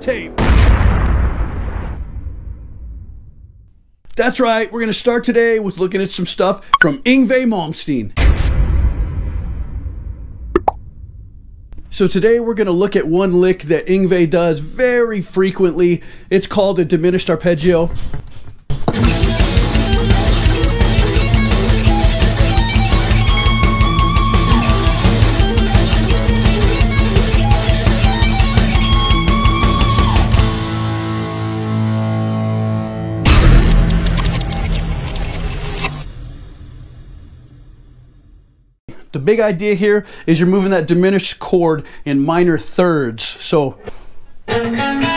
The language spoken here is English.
tape. That's right, we're going to start today with looking at some stuff from YNGWIE MALMSTEEN. So today we're going to look at one lick that YNGWIE does very frequently. It's called a diminished arpeggio. The big idea here is you're moving that diminished chord in minor thirds. So